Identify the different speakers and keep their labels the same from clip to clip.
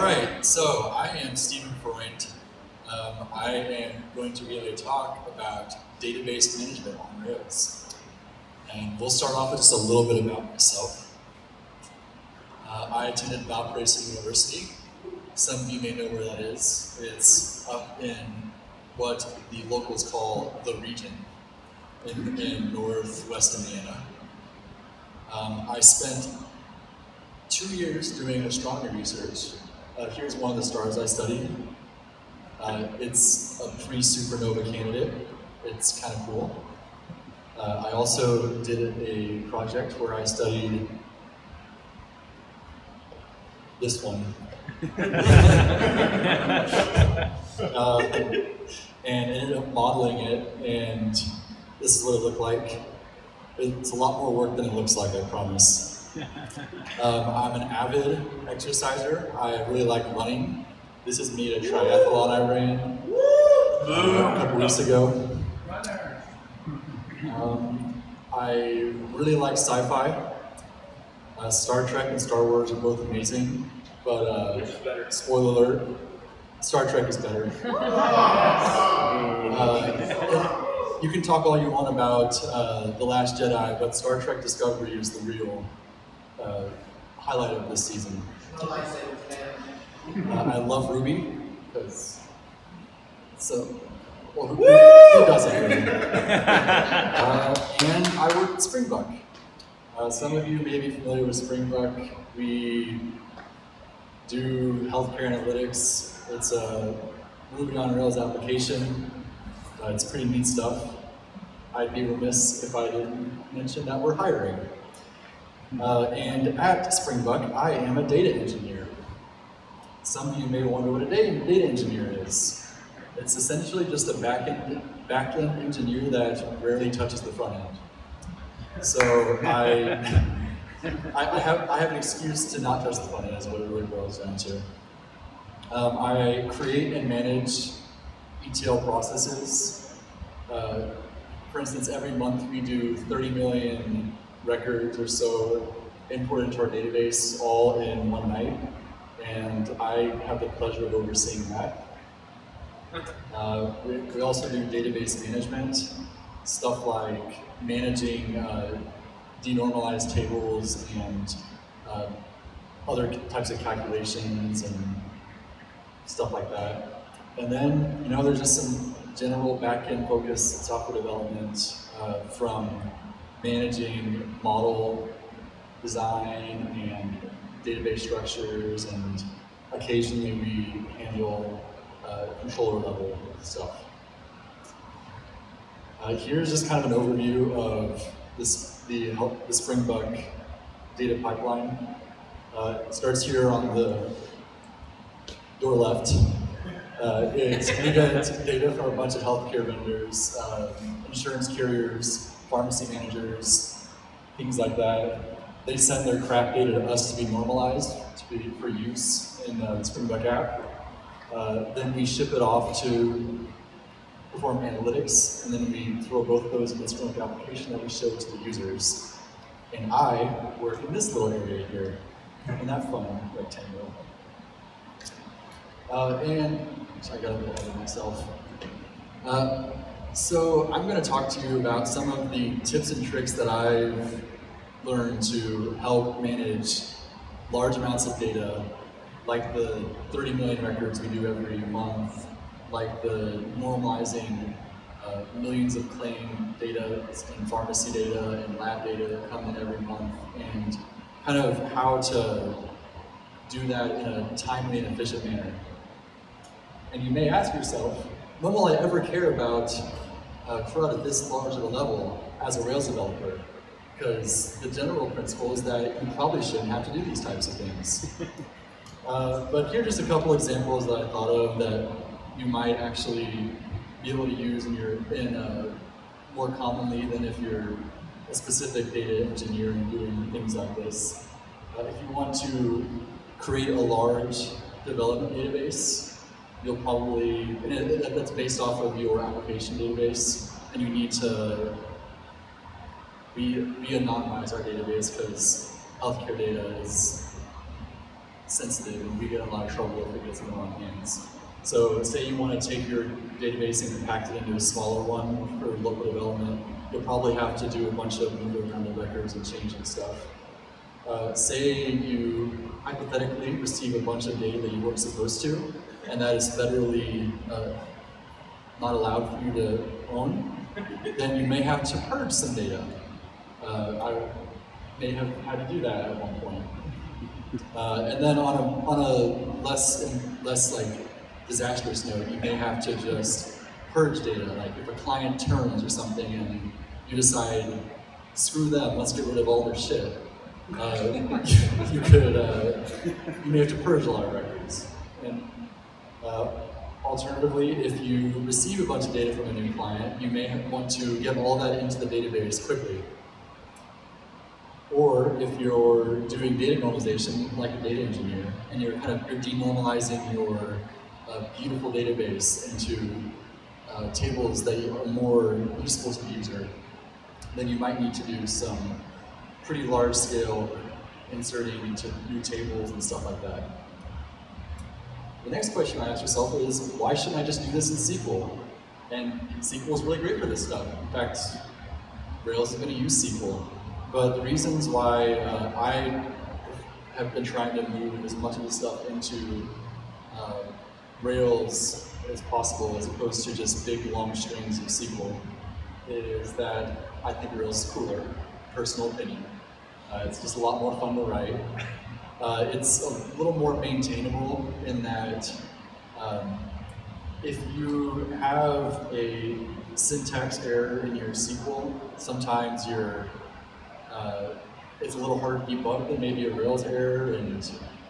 Speaker 1: right, so I am Stephen Freund. I am going to give a talk about database management on Rails. And we'll start off with just a little bit about myself. I attended Valparaiso University. Some of you may know where that is. It's up in what the locals call the region in northwest Indiana. I spent 2 years doing astronomy research. Here's one of the stars I studied. It's a pre-supernova candidate. It's kind of cool. I also did a project where I studied this one. And ended up modeling it, and this is what it looked like. It's a lot more work than it looks like, I promise. I'm an avid exerciser. I really like running. This is me at a triathlon I ran a couple weeks ago. I really like sci-fi. Star Trek and Star Wars are both amazing, but spoiler alert, Star Trek is better. You can talk all you want about The Last Jedi, but Star Trek Discovery is the real highlight of this season. I love Ruby, because who doesn't really? And I work at Springbuck. Some of you may be familiar with Springbuck. We do healthcare analytics. It's a Ruby on Rails application. It's pretty neat stuff. I'd be remiss if I didn't mention that we're hiring. And at Springbuck, I am a data engineer. Some of you may wonder what a data engineer is. It's essentially just a back-end engineer that rarely touches the front end. So I have an excuse to not touch the front end, is what it really boils down to. I create and manage ETL processes. For instance, every month we do 30 million records or so imported into our database all in one night, and I have the pleasure of overseeing that. We also do database management, stuff like managing denormalized tables and other types of calculations and stuff like that. And then, there's just some general back-end focused software development from managing model design and database structures, and occasionally we handle controller level stuff. Here's just kind of an overview of the Springbuck data pipeline. It starts here on the door left. We get data from a bunch of healthcare vendors, insurance carriers, pharmacy managers, things like that. They send their crap data to us to be normalized, for use in the Springbuck app. Then we ship it off to perform analytics, and then we throw both of those in the Springbuck application that we show to the users. And I work in this little area here, in that fun rectangle. And I got a bit ahead of myself. So I'm going to talk to you about some of the tips and tricks that I've learned to help manage large amounts of data, like the 30 million records we do every month, like the normalizing millions of claim data and pharmacy data and lab data that come in every month, and kind of how to do that in a timely and efficient manner. And you may ask yourself, when will I ever care about CRUD at this large of a level as a Rails developer? Because the general principle is that you probably shouldn't have to do these types of things. But here are just a couple examples that I thought of that you might actually be able to use more commonly than if you're a specific data engineer and doing things like this. If you want to create a large development database, you'll probably, that's based off of your application database, and you need to we anonymize our database because healthcare data is sensitive, and we get in a lot of trouble if it gets in the wrong hands. So say you want to take your database and compact it into a smaller one for local development, you'll probably have to do a bunch of moving around the records and changing stuff. Say you hypothetically receive a bunch of data that you weren't supposed to, and that is federally not allowed for you to own, then you may have to purge some data. I may have had to do that at one point. And then on a less like disastrous note, you may have to just purge data. Like if a client turns or something and you decide, screw them, let's get rid of all their shit. You may have to purge a lot of records. And alternatively, if you receive a bunch of data from a new client, you may want to get all that into the database quickly. Or if you're doing data normalization like a data engineer, and you're denormalizing your beautiful database into tables that are more useful to the user, then you might need to do some pretty large scale inserting into new tables and stuff like that. The next question I ask yourself is, why shouldn't I just do this in SQL? And SQL is really great for this stuff. In fact, Rails is going to use SQL. But the reasons why I have been trying to move as much of this stuff into Rails as possible, as opposed to just big long strings of SQL, is that I think Rails is cooler. Personal opinion. It's just a lot more fun to write. It's a little more maintainable in that if you have a syntax error in your SQL, sometimes it's a little harder to debug than maybe a Rails error, and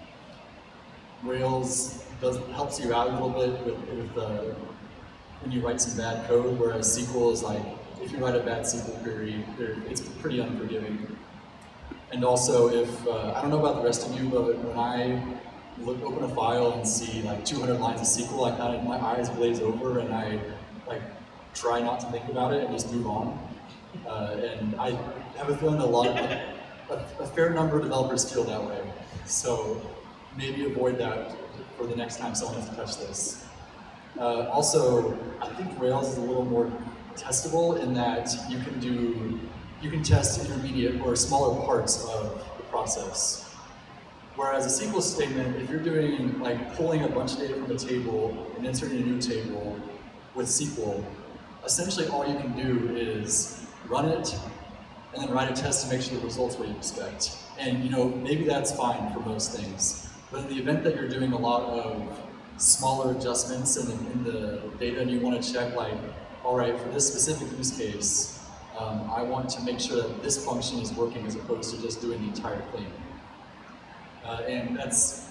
Speaker 1: Rails helps you out a little bit with when you write some bad code, whereas SQL is like, if you write a bad SQL query, it's pretty unforgiving. And also, if I don't know about the rest of you, but when I open a file and see like 200 lines of SQL, my eyes glaze over and I try not to think about it and just move on. And I have a feeling a fair number of developers feel that way. So maybe avoid that for the next time someone has to touch this. Also, I think Rails is a little more testable in that you can test intermediate or smaller parts of the process. Whereas a SQL statement, if you're doing pulling a bunch of data from a table and inserting a new table with SQL, essentially all you can do is run it and then write a test to make sure the result's what you expect. And maybe that's fine for most things. But in the event that you're doing a lot of smaller adjustments in the data and you want to check all right, for this specific use case, I want to make sure that this function is working as opposed to just doing the entire thing. And that's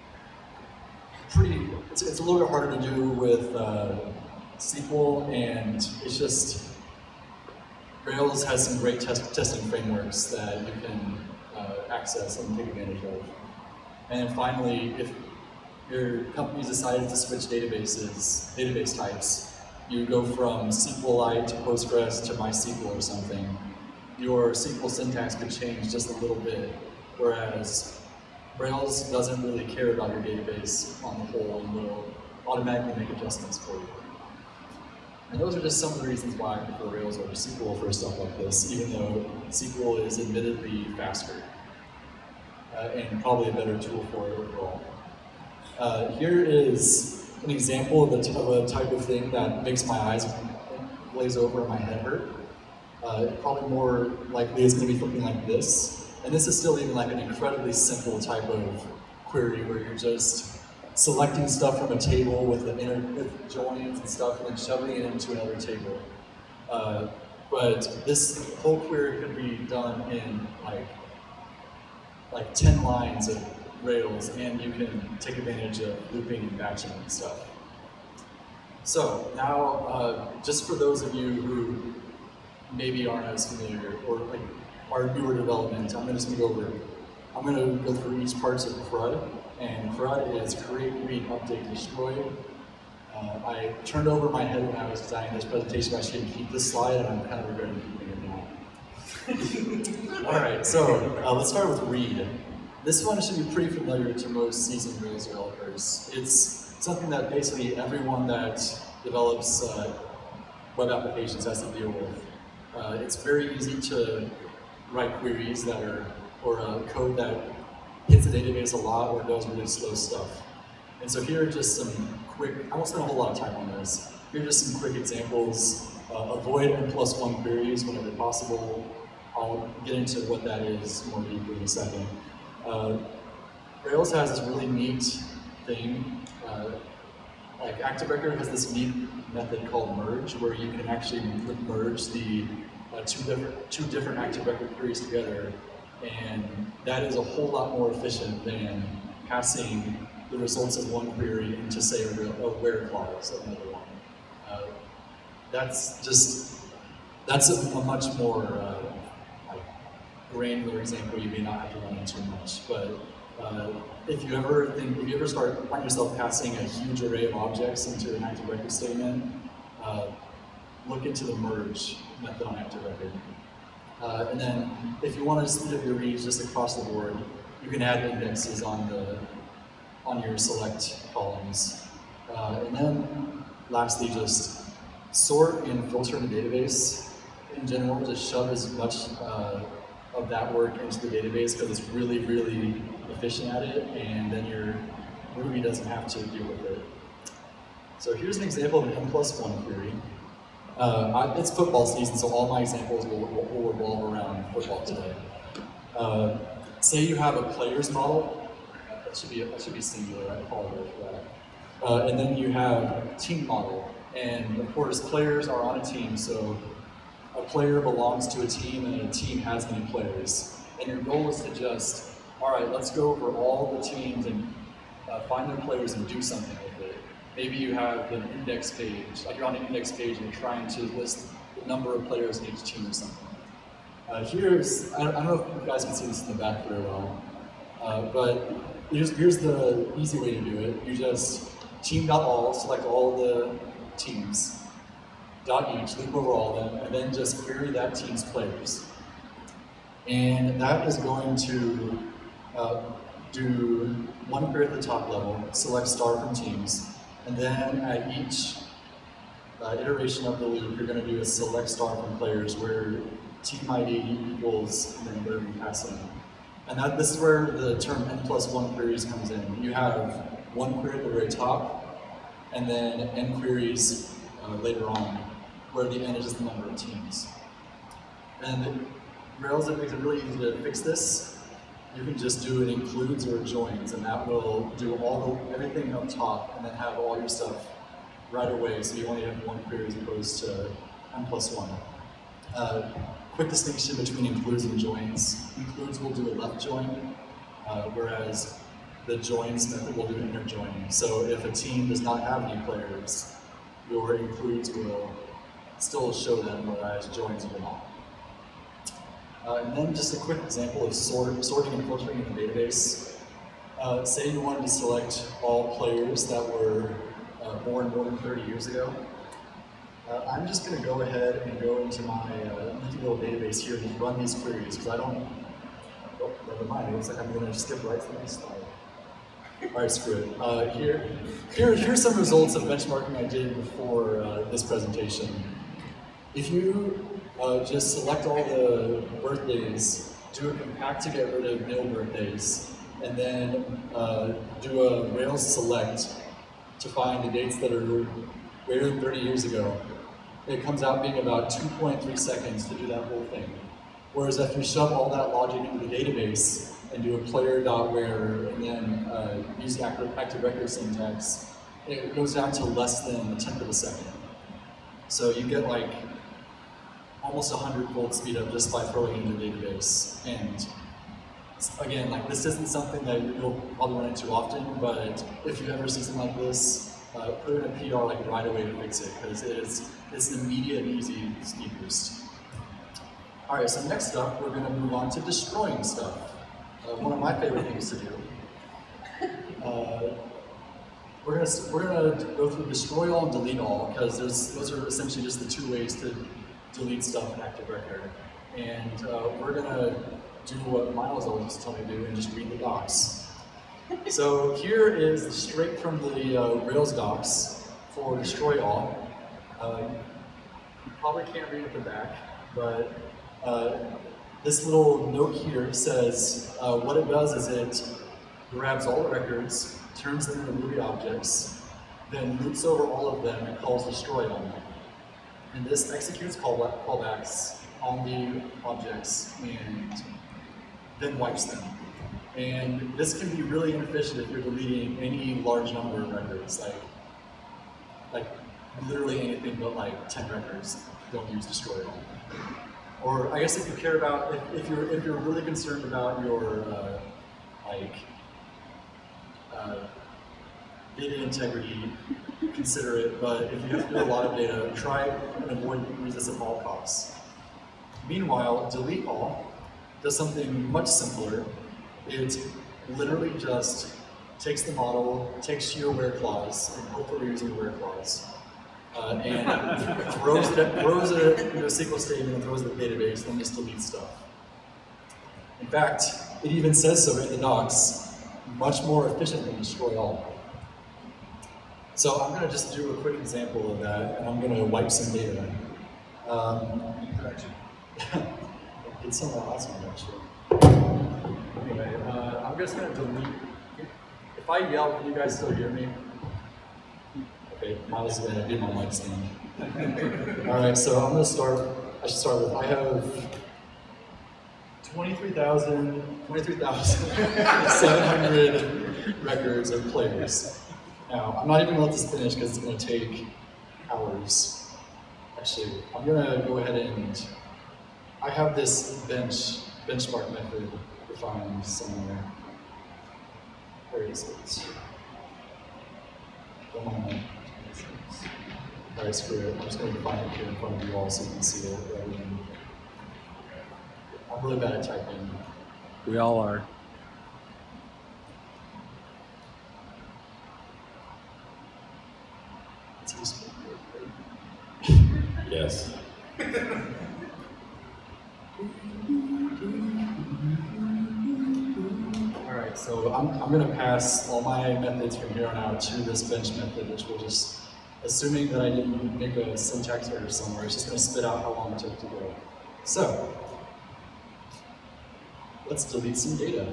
Speaker 1: it's a little bit harder to do with SQL, and it's just, Rails has some great testing frameworks that you can access and take advantage of. And then finally, if your company's decided to switch database types, you go from SQLite to Postgres to MySQL or something, your SQL syntax could change just a little bit, whereas Rails doesn't really care about your database on the whole and will automatically make adjustments for you. And those are just some of the reasons why I prefer Rails over SQL for stuff like this, even though SQL is admittedly faster and probably a better tool for it overall. Here is an example of a type of thing that makes my eyes glaze over and my head hurt. Probably more likely it's going to be something like this. And this is still even an incredibly simple type of query where you're just selecting stuff from a table with joins and stuff and then shoving it into another table. But this whole query could be done in like 10 lines of Rails, and you can take advantage of looping and batching and stuff. So now, just for those of you who maybe aren't as familiar or are newer development, I'm going to go through each parts of CRUD, and CRUD is create, read, update, destroy. I turned over my head when I was designing this presentation. I shouldn't keep this slide, and I'm kind of regretting keeping it now. All right, so let's start with read. This one should be pretty familiar to most seasoned Rails developers. It's something that basically everyone that develops web applications has to deal with. It's very easy to write queries that are, or code that hits the database a lot or does really slow stuff. And so here are just some quick, I won't spend a whole lot of time on this. Here are just some quick examples. Avoid n+1 queries whenever possible. I'll get into what that is more deeply in a second. Rails has this really neat thing. Like ActiveRecord has this neat method called merge, where you can actually merge the two different ActiveRecord queries together, and that is a whole lot more efficient than passing the results of one query into, say, a where clause of another one. That's a much more like granular example you may not have to run into much, but if you ever find yourself passing a huge array of objects into an ActiveRecord statement, look into the merge method on ActiveRecord. And then if you want to speed up your reads just across the board, you can add indexes on your select columns. And then lastly, just sort and filter in the database. In general, just shove as much of that work into the database because it's really, really efficient at it, and then your Ruby doesn't have to deal with it. So here's an example of an n+1 query. It's football season, so all my examples will revolve around football today. Say you have a players model. That should be singular, I apologize for that. And then you have a team model. And of course, players are on a team, so a player belongs to a team and a team has many players. And your goal is to just, all right, let's go over all the teams and find their players and do something with it. Maybe you have an index page, like you're on an index page and you're trying to list the number of players in each team or something. I don't know if you guys can see this in the back very well, but here's the easy way to do it. You just team.all, select all the teams, .each, loop over all of them, and then just query that team's players. And that is going to do one query at the top level, select star from teams, and then at each iteration of the loop, you're going to do a select star from players where team ID equals and then whatever you pass in. And this is where the term n+1 queries comes in. You have one query at the very top, and then n queries later on, where the n is just the number of teams. And Rails makes it really easy to fix this. You can just do an includes or joins, and that will do everything up top, and then have all your stuff right away, so you only have one query as opposed to n+1. Quick distinction between includes and joins. Includes will do a left join, whereas the joins method will do an inner join. So if a team does not have any players, your includes will still show them, whereas joins will not. And then just a quick example of sorting and filtering in the database. Say you wanted to select all players that were born more than 30 years ago. I'm just going to go ahead and go into my little database here and run these queries, because I don't, oh, never mind, it looks like I'm going to skip right to the next slide. All right, screw it. Here's some results of benchmarking I did before this presentation. If you just select all the birthdays, do a compact to get rid of nil birthdays, and then do a Rails select to find the dates that are greater than 30 years ago, it comes out being about 2.3 seconds to do that whole thing. Whereas if you shove all that logic into the database and do a player.where and then use the ActiveRecord syntax, it goes down to less than a tenth of a second. So you get like almost 100-fold speed up just by throwing it into the database. And again, like this isn't something that you'll probably run into often, but if you ever see something like this, put in a PR like right away to fix it, because it's an immediate and easy speed boost. All right, so next up, we're going to move on to destroying stuff. One of my favorite things to do. We're gonna go through destroy all and delete all, because those are essentially just the two ways to delete stuff in ActiveRecord. And we're gonna do what Miles always used to tell me to do and just read the docs. So here is straight from the Rails docs for Destroy All. You probably can't read at the back, but this little note here says what it does is it grabs all the records, turns them into Ruby objects, then loops over all of them and calls destroy on them. And this executes callbacks on the objects and then wipes them. And this can be really inefficient if you're deleting any large number of records, like literally anything but like 10 records. Don't use destroy all. Or I guess if you care about, if you're really concerned about your data integrity, consider it. But if you have to do a lot of data, try and avoid use this at all costs. Meanwhile, delete all does something much simpler. It literally just takes the model, takes your where clause, and hopefully you're using a where clause, and throws it into a SQL statement and throws it in the database, then just delete stuff. In fact, it even says so in the docs, much more efficient than destroy all. So I'm going to just do a quick example of that, and I'm going to wipe some data. It's somewhat awesome, actually. Anyway, I'm just going to delete. If I yell, can you guys still hear me? Okay, Miles is going to do my mic sound. All right, so I'm going to start. I should start with, I have 23,700 records of players. Now, I'm not even going to let this finish because it's going to take hours. Actually, I'm going to go ahead and, I have this benchmark method defined somewhere. Where is it? Come on. All right, screw it. I'm just going to define it here in front of you all so you can see it. I'm really bad at typing.
Speaker 2: We all are.
Speaker 1: It's useful.
Speaker 3: Yes.
Speaker 1: All right, so I'm going to pass all my methods from here on out to this bench method, which will just, assuming that I didn't make a syntax error somewhere, it's just going to spit out how long it took to go. So, let's delete some data.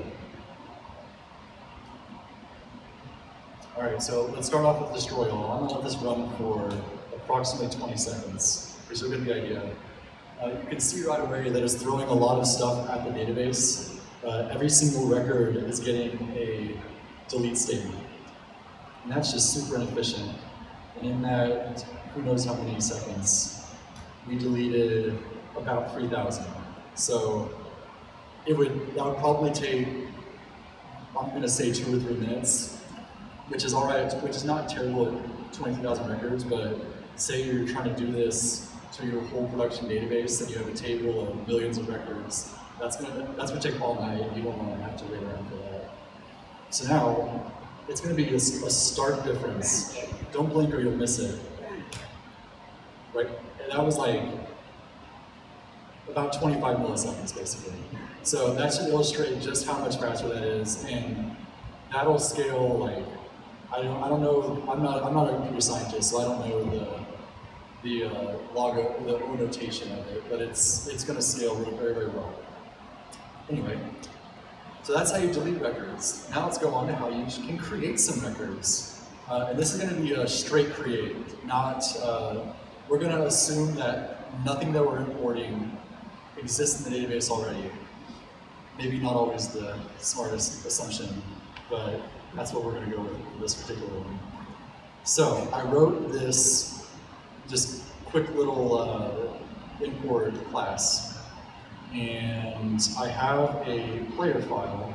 Speaker 1: All right, so let's start off with destroy all. I'm going to let this run for approximately 20 seconds. You'll get the idea. You can see right away that it's throwing a lot of stuff at the database. Every single record is getting a delete statement. And that's just super inefficient. And in that, who knows how many seconds, we deleted about 3,000. So that would probably take, I'm going to say 2 or 3 minutes, which is all right, which is not terrible at 23,000 records, but say you're trying to do this to your whole production database and you have a table of millions of records, that's gonna take all night and you don't want to have to wait around for that. So now, it's gonna be a stark difference. Don't blink or you'll miss it. Right? And that was like about 25 milliseconds basically. So that should illustrate just how much faster that is, and that'll scale like, I don't know, I'm not a computer scientist, so I don't know the O notation of it, but it's going to scale very, very well. Anyway, so that's how you delete records. Now let's go on to how you can create some records. And this is going to be a straight create, not, we're going to assume that nothing that we're importing exists in the database already. Maybe not always the smartest assumption, but that's what we're going to go with for this particular one. So I wrote this just quick little import class, and I have a player file.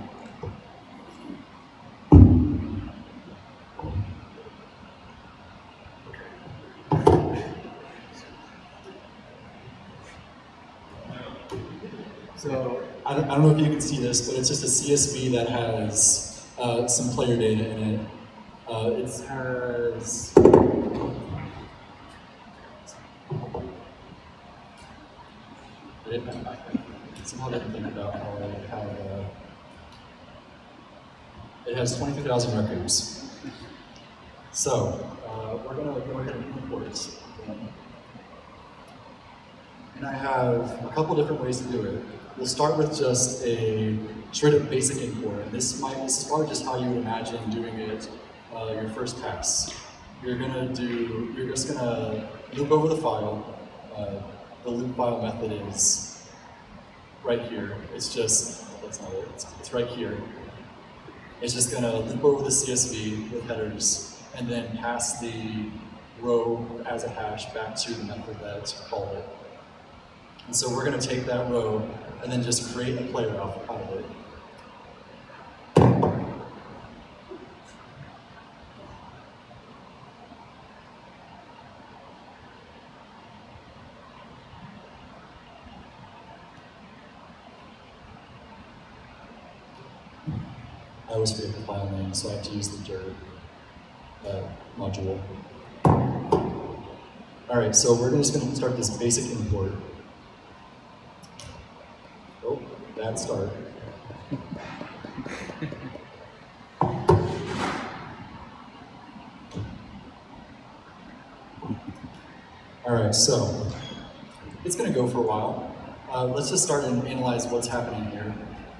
Speaker 1: So I don't know if you can see this, but it's just a CSV that has some player data in it. It has somehow didn't think about how I have, it has 23,000 records. So, we're gonna go ahead and import it. And I have a couple different ways to do it. We'll start with just a straight up basic import. This is probably just how you would imagine doing it your first pass. You're just gonna loop over the file. The loop file method is right here. It's just, that's not it, it's right here. It's just gonna loop over the CSV with headers and then pass the row as a hash back to the method that called it. And so we're gonna take that row and then just create a player out of it. I always forget the file name, so I have to use the dir module. All right, so we're just going to start this basic import. Oh, bad start. All right, so it's going to go for a while. Let's just start and analyze what's happening here.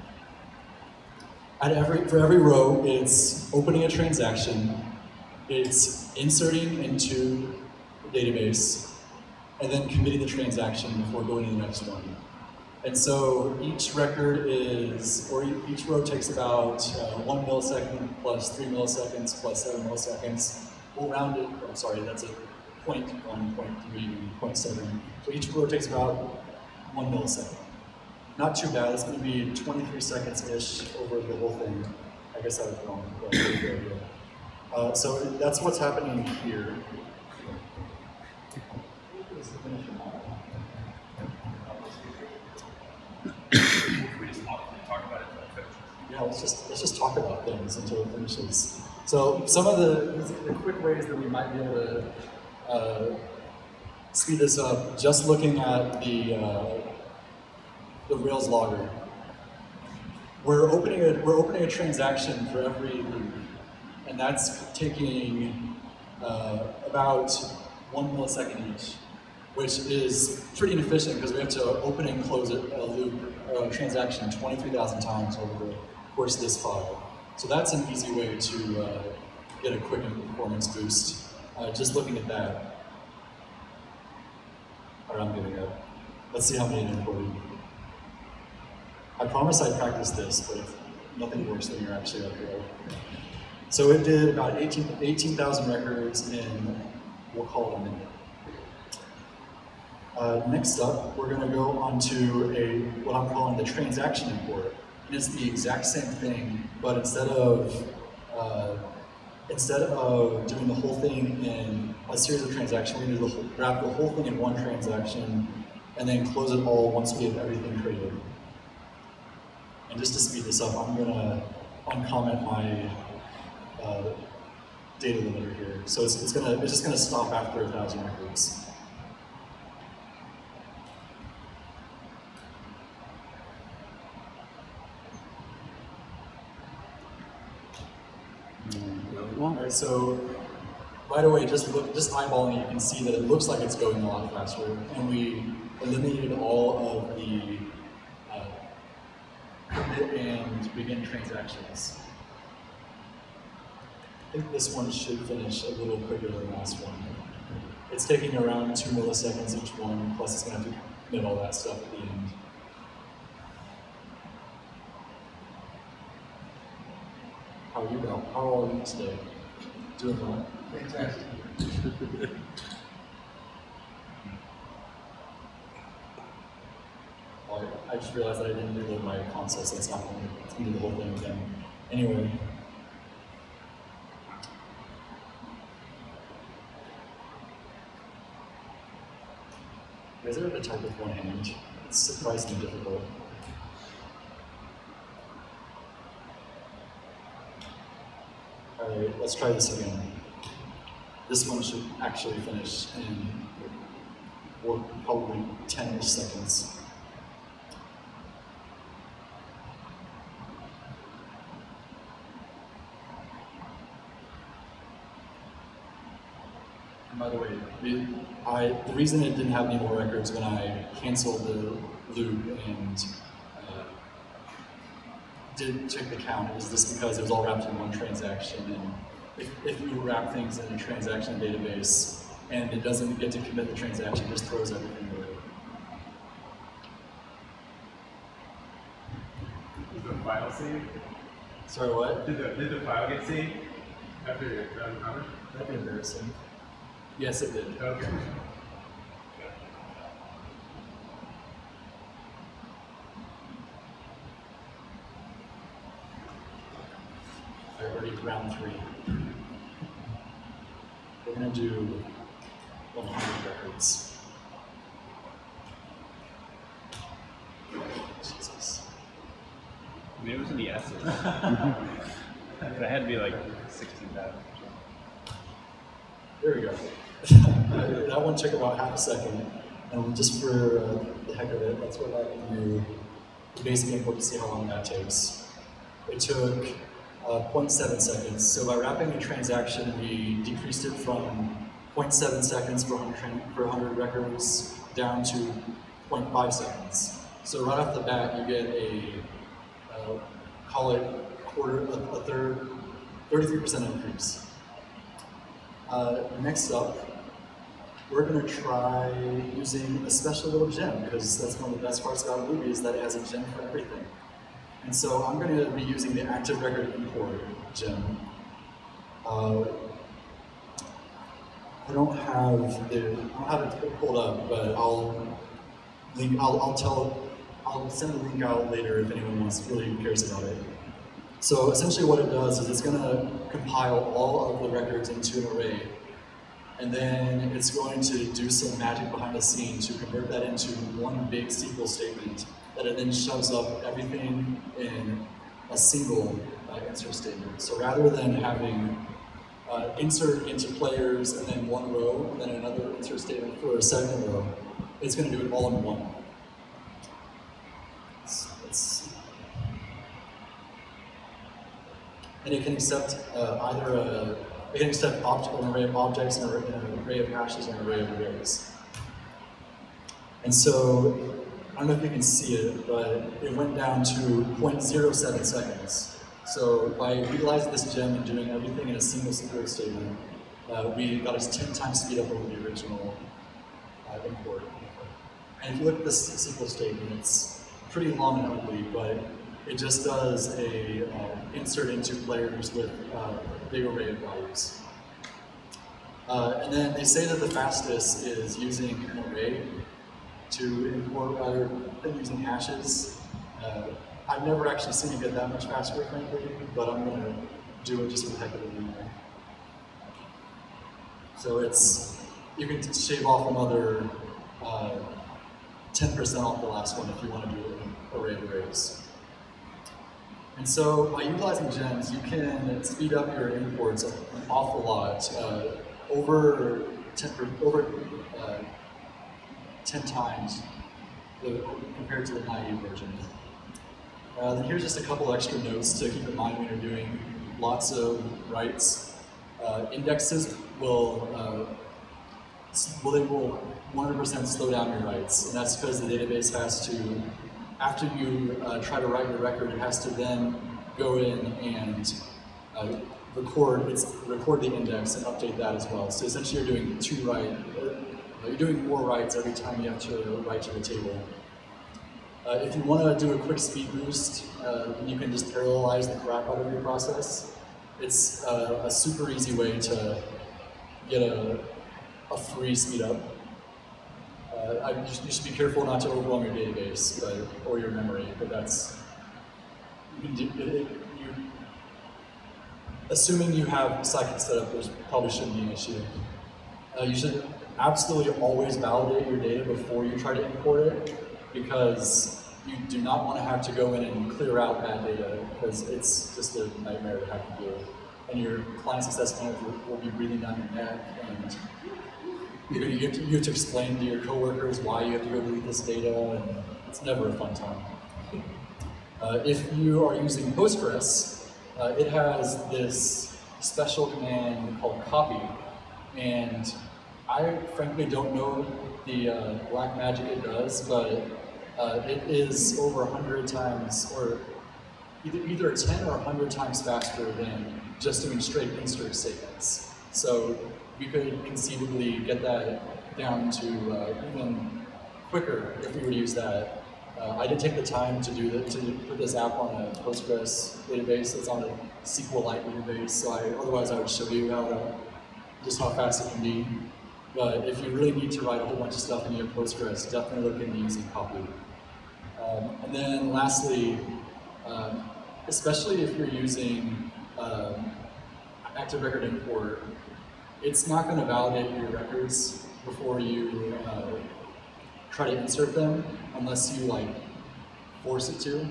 Speaker 1: For every row, it's opening a transaction, it's inserting into the database, and then committing the transaction before going to the next one. And so each record each row takes about 1 millisecond plus 3 milliseconds plus 7 milliseconds. We'll round it, oh, sorry, that's a 0.1, 0.3, 0.7. So each row takes about 1 millisecond. Not too bad, it's going to be 23 seconds-ish over the whole thing. I guess I was wrong, but pretty good. So that's what's happening here. Yeah, let's just talk about things until it finishes. So some of the quick ways that we might be able to speed this up, just looking at the Rails logger. We're opening a transaction for every loop, and that's taking about 1 millisecond each, which is pretty inefficient because we have to open and close a transaction 23,000 times over the course of this file. So that's an easy way to get a quick performance boost. Just looking at that. All right, I'm giving up. Let's see how many it imported. I promise I practiced this, but nothing worse than you're actually up here. So it did about 18,000 records in, we'll call it a minute. Next up, we're going to go on to what I'm calling the transaction import. And it's the exact same thing, but instead of doing the whole thing in a series of transactions, we're going to wrap the whole thing in one transaction and then close it all once we have everything created. And just to speed this up, I'm going to uncomment my data limiter here. So it's just going to stop after 1,000 records. All right, so right away, just eyeballing it, you can see that it looks like it's going a lot faster, and we eliminated all of the commit and begin transactions. I think this one should finish a little quicker than the last one. It's taking around 2 milliseconds each one, plus it's going to have to commit all that stuff at the end. How are all of you today? Doing well? Fantastic. I just realized that I didn't reload my console, so it's not going to do the whole thing again. Anyway. You guys ever have to type with one hand? It's surprisingly difficult. Alright, let's try this again. This one should actually finish in probably 10-ish seconds. By the way, the reason it didn't have any more records when I canceled the loop and did check the count is just because it was all wrapped in one transaction. And if you wrap things in a transaction database and it doesn't get to commit the transaction, it just throws everything away.
Speaker 2: Is the file saved?
Speaker 1: Sorry, what?
Speaker 2: Did the file get saved after it uncovered?
Speaker 1: That'd be embarrassing. Yes, it did.
Speaker 2: Okay.
Speaker 1: Already round 3. We're gonna do 100 records. Jesus.
Speaker 3: I mean, it was in the S's. But it had to be like 16,000.
Speaker 1: There we go. That one took about half a second. And just for the heck of it, that's what I can do the basic input to see how long that takes. It took 0.7 seconds. So by wrapping a transaction, we decreased it from 0.7 seconds for 100 records down to 0.5 seconds. So right off the bat, you get a, call it a third, 33% increase. Next up, we're going to try using a special little gem, because that's one of the best parts about Ruby is that it has a gem for everything. And so I'm going to be using the active record import gem. I don't have it pulled up, but I'll send the link out later if anyone really cares about it. So essentially what it does is it's going to compile all of the records into an array, and then it's going to do some magic behind the scenes to convert that into one big SQL statement that it then shoves up everything in a single insert statement. So rather than having insert into players and then one row and then another insert statement for a second row, it's going to do it all in one. Let's see. And it can accept it can accept an array of objects, an array of hashes, and an array of arrays. And so, I don't know if you can see it, but it went down to 0.07 seconds. So by utilizing this gem and doing everything in a single SQL statement, we got a 10 times speed up over the original import. And if you look at this SQL statement, it's pretty long and ugly, but it just does a insert into players with a big array of values. And then they say that the fastest is using an array to import rather than using hashes. I've never actually seen it get that much faster, frankly, but I'm going to do it just for the heck of it anyway. So you can shave off another 10% off the last one if you want to do an array of arrays. And so by utilizing gems, you can speed up your imports an awful lot, over 10 times compared to the naive version. Then here's just a couple extra notes to keep in mind when you're doing lots of writes. Indexes will 100% slow down your writes, and that's because the database has to, after you try to write your record, it has to then go in and record the index and update that as well. So essentially you're doing you're doing more writes every time you have to write to the table. If you want to do a quick speed boost, you can just parallelize the crap out of your process. It's a super easy way to get a free speed up. You should be careful not to overwhelm your database or your memory, but that's, assuming you have Scikit set up, there probably shouldn't be an issue. You should absolutely always validate your data before you try to import it, because you do not want to have to go in and clear out bad data, because it's just a nightmare to have to do. And your client success manager will be breathing down your neck, and you have to explain to your coworkers why you have to go delete this data, and it's never a fun time. If you are using Postgres, it has this special command called copy, and I frankly don't know the black magic it does, but it is over 100 times, or either 10 or 100 times faster than just doing straight insert statements. So we could conceivably get that down to even quicker if we were to use that. I did take the time to put this app on a Postgres database. It's on a SQLite database, so otherwise I would show you just how fast it can be. But if you really need to write a whole bunch of stuff in your Postgres, definitely look into using Copy. And then lastly, especially if you're using active record import, it's not going to validate your records before you try to insert them unless you force it to.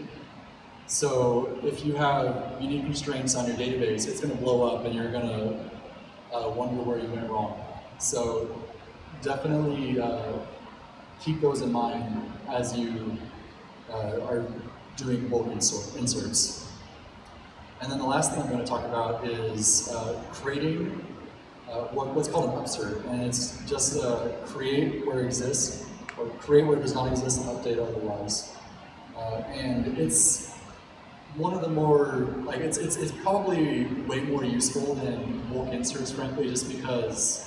Speaker 1: So if you have unique constraints on your database, it's going to blow up and you're going to wonder where you went wrong. So definitely keep those in mind as you are doing bulk inserts. And then the last thing I'm going to talk about is creating what's called an upsert, and it's just create where it exists, or create where it does not exist and update otherwise. And it's one of the more, it's probably way more useful than bulk inserts, frankly, just because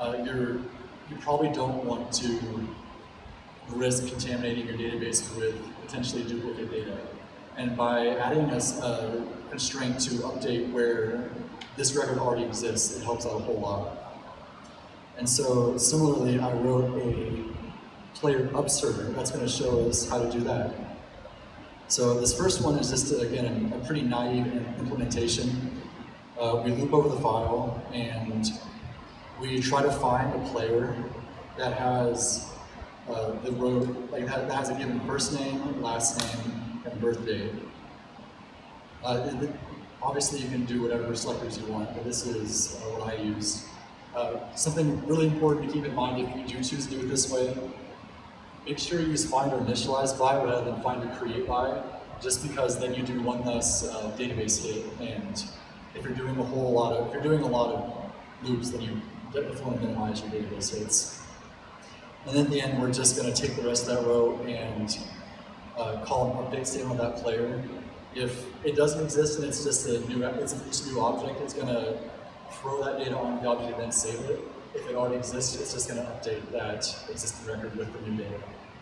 Speaker 1: you probably don't want to risk contaminating your database with potentially duplicate data. And by adding a constraint to update where this record already exists, it helps out a whole lot. And so similarly, I wrote a player upserter that's going to show us how to do that. So this first one is just, again, a pretty naive implementation. We loop over the file and we try to find a player that has that has a given first name, last name, and birth date. Obviously, you can do whatever selectors you want, but this is what I use. Something really important to keep in mind if you do choose to do it this way, make sure you use find or initialize by rather than find or create by, just because then you do one less database hit, and if you're doing a lot of loops, then you definitely want to minimize your database hits. And then at the end, we're just going to take the rest of that row and call an update statement on that player. If it doesn't exist and it's just a new object, it's going to throw that data on the object and then save it. If it already exists, it's just going to update that existing record with the new data.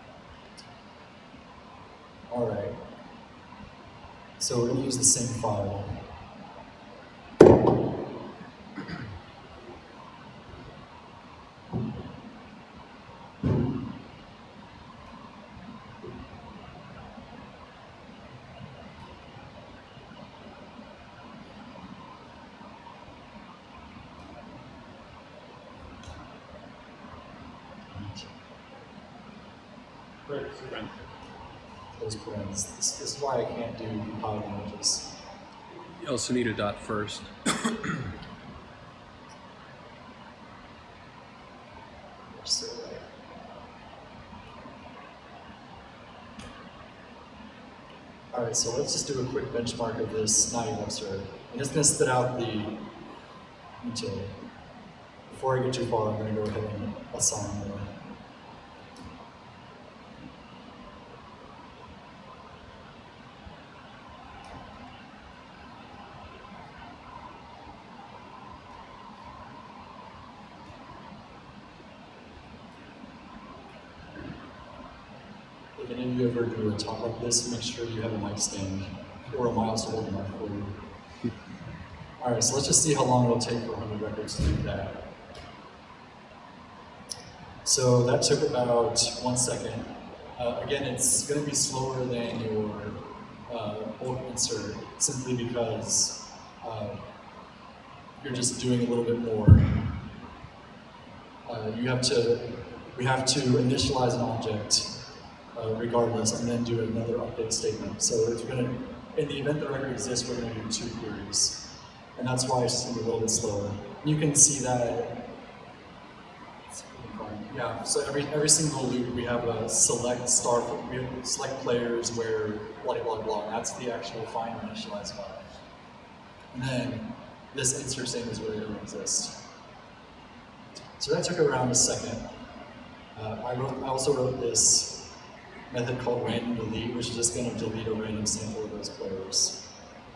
Speaker 1: All right. So we're going to use the same file. Those parens. This is why I can't do compiled images.
Speaker 4: You also need a dot first.
Speaker 1: All right, so let's just do a quick benchmark of this naive upsert. I'm just going to spit out the utility. Before I get too far, I'm going to go ahead and assign the If any of you ever do a talk like this, make sure you have a mic stand or a mouse to hold the mic for you. All right, so let's just see how long it'll take for 100 records to do that. So that took about 1 second. Again, it's going to be slower than your bulk insert simply because you're just doing a little bit more. We have to initialize an object regardless, and then do another update statement. So if you're going to, in the event the record exists, we're going to do 2 queries. And that's why it's going to be a little bit slower. You can see that, yeah, so every single loop we have a select players where blah, blah, blah, and that's the actual find or initialize file. And then this insert statement is where it doesn't exist. So that took around a second. I also wrote this method called random delete, which is just going to delete a random sample of those players.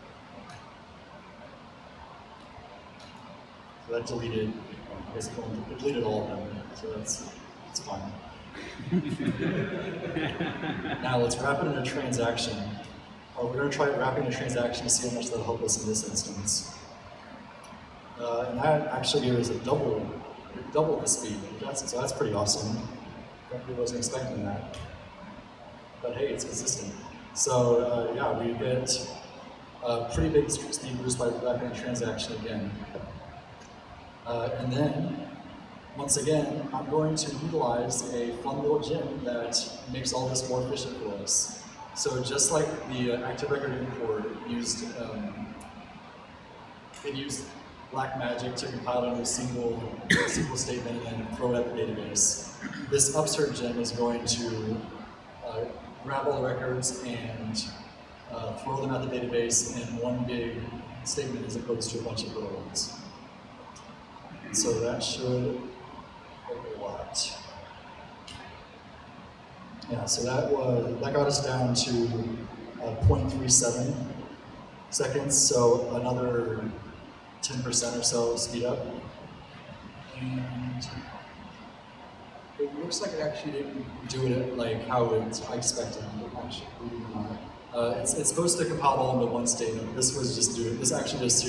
Speaker 1: So that deleted, basically, it deleted all of them, so that's fine. Now let's wrap it in a transaction. We're going to try wrapping a transaction to see how much that'll help us in this instance. And that actually gives us double the speed. So that's pretty awesome. I wasn't expecting that. But hey, it's consistent. So yeah, we get a pretty big speed boost by wrapping a transaction again. And then, once again, I'm going to utilize a fun little gem that makes all this more efficient for us. So just like the active record import used, it used black magic to compile it into a single statement and then throw it at the database. This upsert gem is going to grab all the records and throw them at the database in one big statement as opposed to a bunch of little ones. So that should help a lot. Yeah, so that got us down to 0.37 seconds, so another 10% or so speed up. And it looks like it actually didn't do it like how I expected. Actually, it's supposed to compile it all into one statement. This was just doing this actually does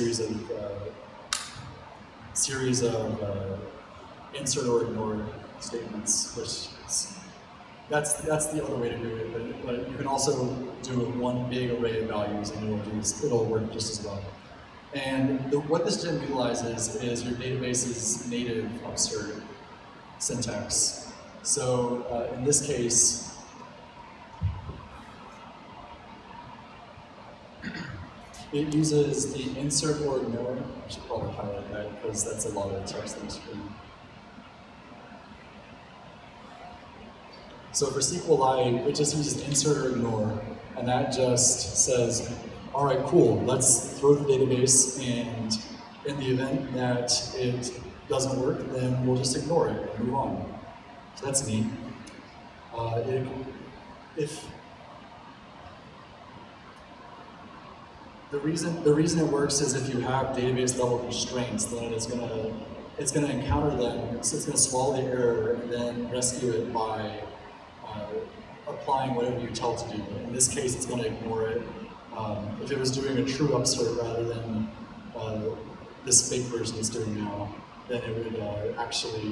Speaker 1: series of insert or ignore statements, which that's the other way to do it. But you can also do one big array of values, and it'll work just as well. And what this gem utilizes is your database's native upsert syntax. So in this case, it uses the insert or ignore. I should probably highlight that because that's a lot of text on the screen. So for SQLite, it just uses insert or ignore, and that just says, all right, cool, let's throw the database, and in the event that it doesn't work, then we'll just ignore it and move on. So that's neat. The reason it works is if you have database level constraints, then it's gonna encounter them, so it's gonna swallow the error and then rescue it by applying whatever you tell it to do. In this case, it's gonna ignore it. If it was doing a true upsert rather than this fake version it's doing now, then it would actually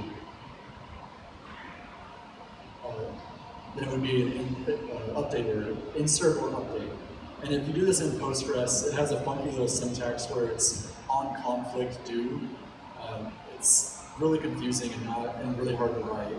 Speaker 1: then it would be an update or insert or update. And if you do this in Postgres, it has a funky little syntax where it's on conflict do. It's really confusing and really hard to write.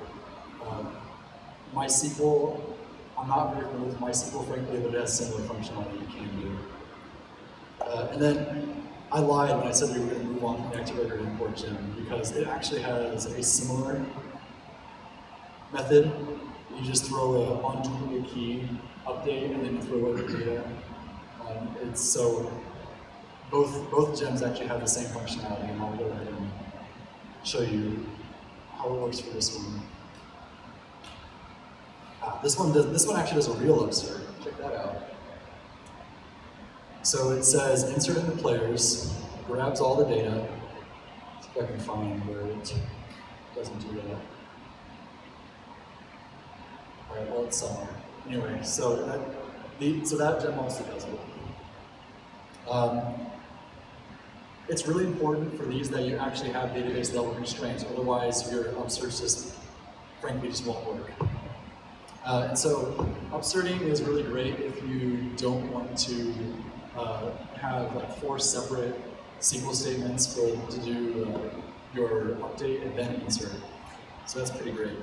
Speaker 1: MySQL, I'm not very familiar with MySQL, frankly, but it has similar functionality you can do. And then I lied when I said we were going to move on to the active record import gem because it actually has a similar method. You just throw a on duplicate key update and then you throw out the data. So both gems actually have the same functionality, and I'll go ahead and show you how it works for this one. This one actually does a real upsert. Check that out. So it says insert in the players, grabs all the data. Let's see if I can find where it doesn't do that. All right, well, it's somewhere. Anyway, so that gem also does it. It's really important for these that you actually have database level constraints, otherwise your upserts just, frankly, just won't work. And so upserting is really great if you don't want to have like 4 separate SQL statements to do your update and then insert. So that's pretty great.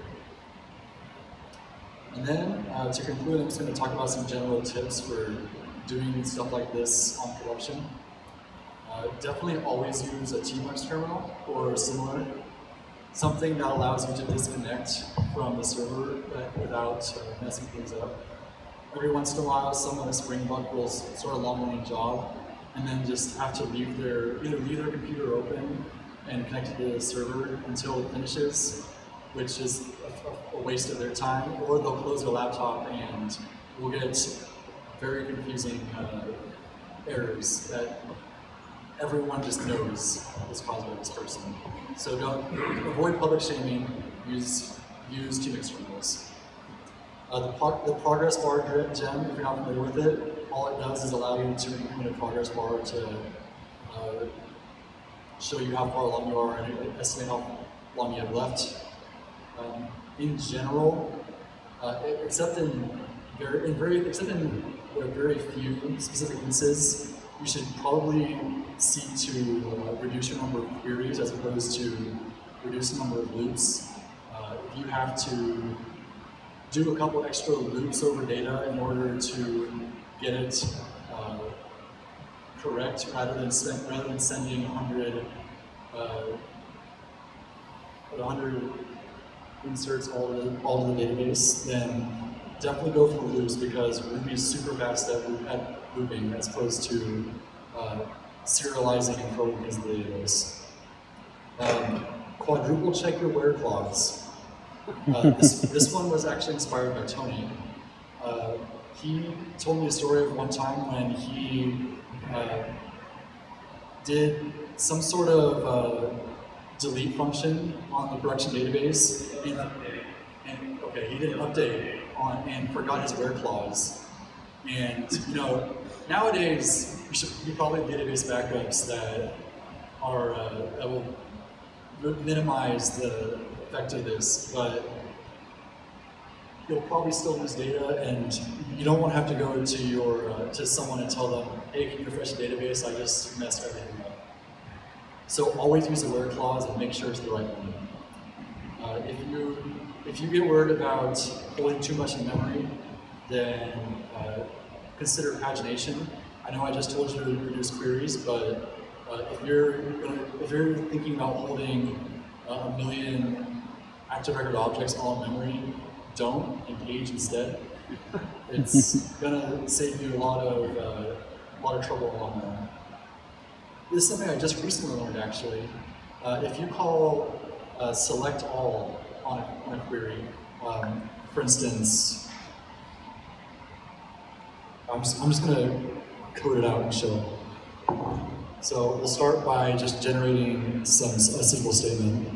Speaker 1: And then to conclude, I'm just going to talk about some general tips for doing stuff like this on production. Definitely always use a tmux terminal or similar. Something that allows you to disconnect from the server without messing things up. Every once in a while, someone at Springbook will sort of long-running job and then just have to either leave their computer open and connect it to the server until it finishes, which is a waste of their time, or they'll close their laptop and we'll get very confusing errors that everyone just knows is caused by this person. So don't avoid public shaming, use team externals. The progress bar gem, if you're not familiar with it, all it does is allow you to increment a progress bar to show you how far along you are and estimate how long you have left. In general, except in very few specific instances, you should probably seek to reduce your number of queries as opposed to reduce the number of loops. If you have to do a couple extra loops over data in order to get it correct, rather than sending 100 inserts all to the database, then definitely go for the loops, because Ruby is super fast at looping as opposed to serializing and coding into the database. Quadruple check your where clause. This one was actually inspired by Tony. He told me a story of one time when he did some sort of delete function on the production database, and okay, he did an update on and forgot his where clause. And you know, nowadays you probably have database backups that are that will minimize the effect of this, but you'll probably still lose data, and you don't want to have to go to your to someone and tell them, hey, can you refresh the database? I just messed everything up. So always use a where clause and make sure it's the right one. If you get worried about holding too much in memory, then consider pagination. I know I just told you to reduce queries, but if you're thinking about holding a million active record objects all in memory, don't engage instead. It's gonna save you a lot of trouble along the way. This is something I just recently learned actually. If you call select all on a query, for instance, I'm just gonna code it out and show it. So we'll start by just generating a SQL statement.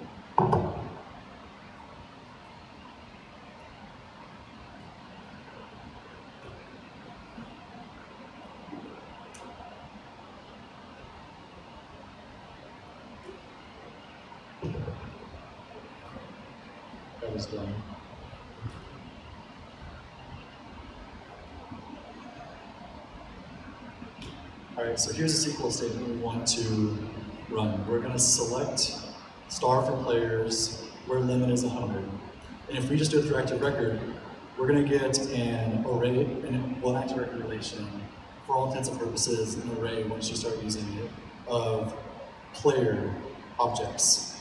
Speaker 1: That was done. All right, so here's a SQL statement we want to run. We're going to select star for players where limit is 100. And if we just do it through active record, we're going to get an array, an active record relation, for all intents and purposes, an array once you start using it, of player objects.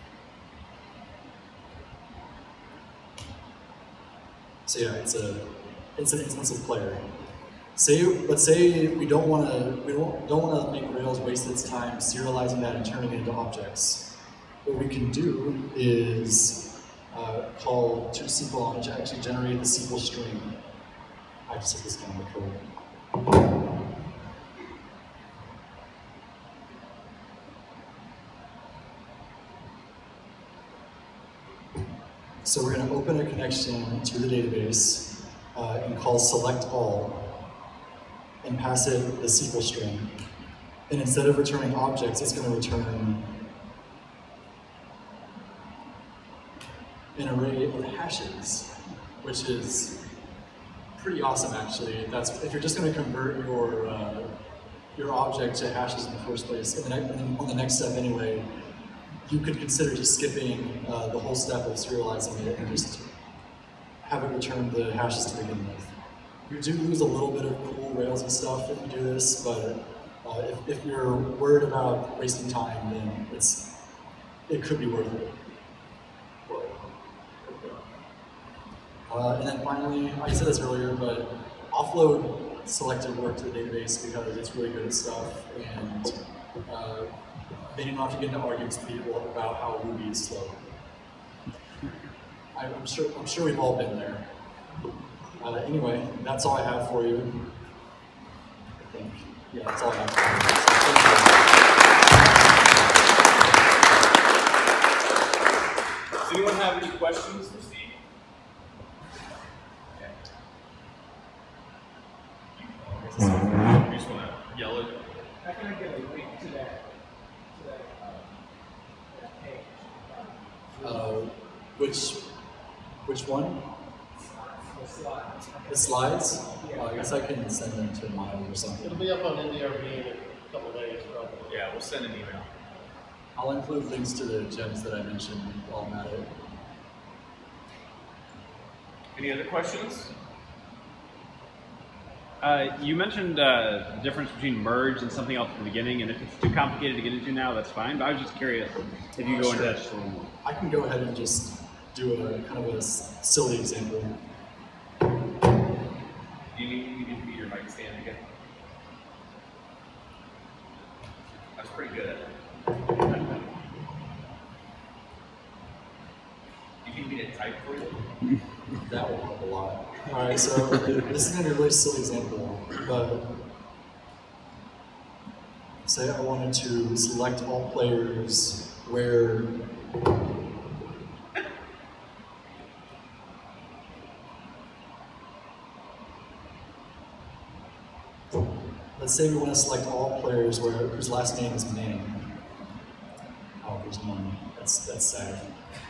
Speaker 1: So yeah, it's an instance of player. Let's say we don't want to make Rails waste its time serializing that and turning it into objects. What we can do is call toSQL and actually generate the SQL string. I just hit this down in the code. So we're going to open a connection to the database and call select all, and pass it the SQL string. And instead of returning objects, it's going to return an array of hashes, which is pretty awesome actually. If you're just going to convert your object to hashes in the first place, and on the next step anyway, you could consider just skipping the whole step of serializing it and just have it return the hashes to begin with. You do lose a little bit of cool Rails and stuff if you do this, but if you're worried about wasting time, then it could be worth it. And then finally, I said this earlier, but offload selected work to the database because it's really good at stuff, and then you don't have to get into arguments with people about how Ruby is slow. I'm sure we've all been there. Anyway, that's all I have for you. I think, yeah, that's all I have for
Speaker 3: Does
Speaker 1: you.
Speaker 3: anyone have any questions for Steve? You just want to yell it.
Speaker 5: How can I get a link to that page?
Speaker 1: Which one?
Speaker 5: The slides.
Speaker 1: The slides? I guess I can send them to Miles or something.
Speaker 6: It'll be up on NDRB in a couple days, probably.
Speaker 3: Yeah, we'll send an email.
Speaker 1: I'll include links to the gems that I mentioned while I'm at it.
Speaker 3: Any other questions?
Speaker 4: You mentioned the difference between merge and something else at the beginning, and if it's too complicated to get into now, that's fine. But I was just curious if you go into that just a little more.
Speaker 1: I can go ahead and just do a kind of a silly example.
Speaker 3: Do you need to be your mic stand again? That's pretty good at it. Do you need me to type for you?
Speaker 1: That will help a lot. All right, so this is going to be a really silly example, but say I wanted to select all players where let's say we want to select all players whose last name is Manning. Oh, there's none. That's sad.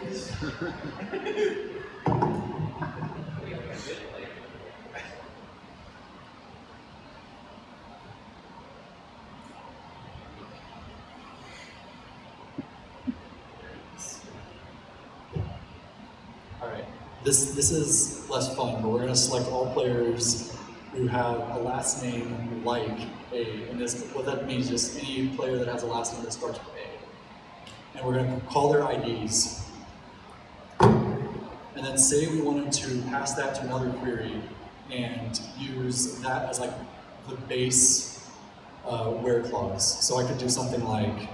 Speaker 1: All right, this is less fun, but we're going to select all players who have a last name like A, and what that means is just any player that has a last name that starts with A. And we're going to call their IDs. And then say we wanted to pass that to another query and use that as like the base where clause. So I could do something like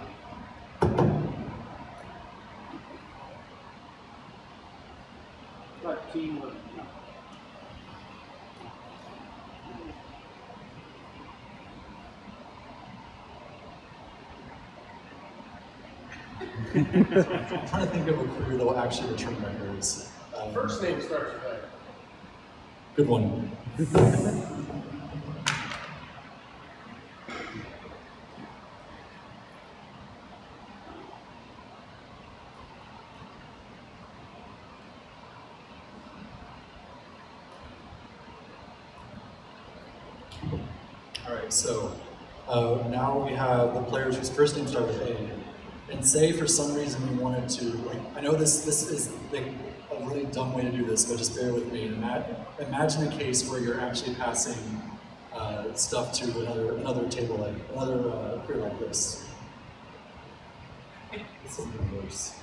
Speaker 1: I'm trying to think of a query that will actually return records.
Speaker 6: First name starts with A.
Speaker 1: Good one. All right, so now we have the players whose first name start with A. And say for some reason we wanted to, like, I know this is like a really dumb way to do this, but just bear with me. Imagine a case where you're actually passing stuff to another table, like another query like this. It's something worse.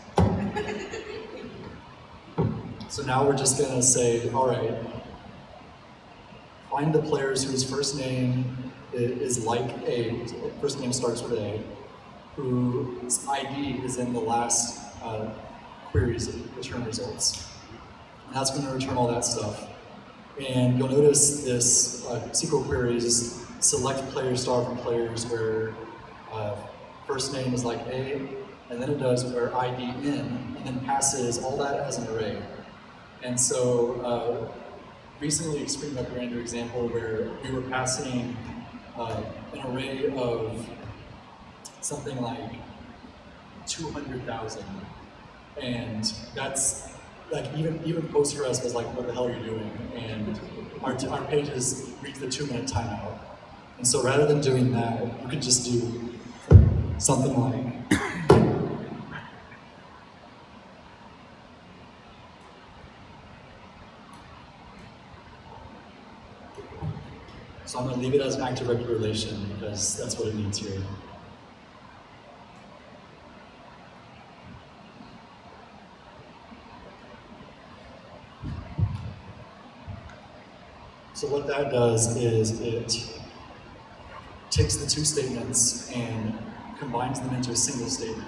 Speaker 1: So now we're just gonna say, all right, find the players whose first name is like A, first name starts with A, whose ID is in the last query's return results. And that's going to return all that stuff. And you'll notice this SQL query is select players star from players where first name is like A, and then it does where ID in, and then passes all that as an array. And so recently Spring Web ran an example where we were passing an array of something like 200,000, and that's like even Postgres was like, what the hell are you doing? And our pages reached the 2-minute timeout. And so rather than doing that, you could just do something like so I'm going to leave it as an active record relation because that's what it means here. So what that does is it takes the two statements and combines them into a single statement.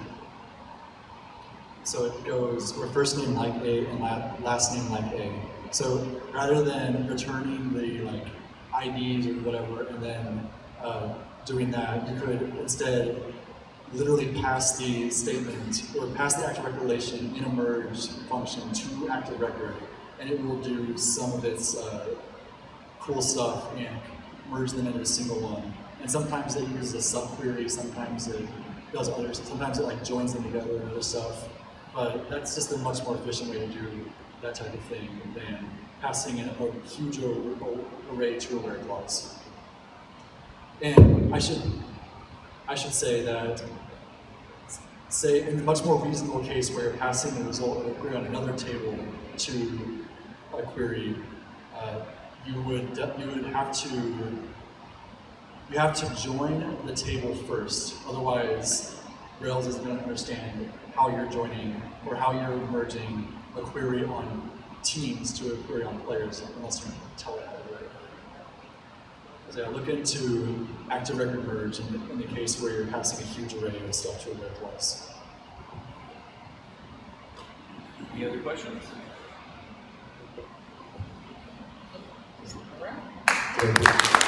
Speaker 1: So it goes, where first name like A and last name like A. So rather than returning the like IDs or whatever and then doing that, you could instead literally pass the statement or pass the active record relation in a merge function to active record, and it will do some of its cool stuff and merge them into a single one. And sometimes it uses a subquery, sometimes it does others, sometimes it like joins them together and other stuff. But that's just a much more efficient way to do that type of thing than passing in a huge array to a where clause. And I should say that, in a much more reasonable case where you're passing the result of a query on another table to a query, you have to join the table first. Otherwise, Rails isn't going to understand how you're joining or how you're merging a query on teams to a query on players unless you tell it how to do it. So yeah, look into active record merge in the case where you're passing a huge array of stuff to a where clause.
Speaker 7: Any other questions?
Speaker 1: Very good.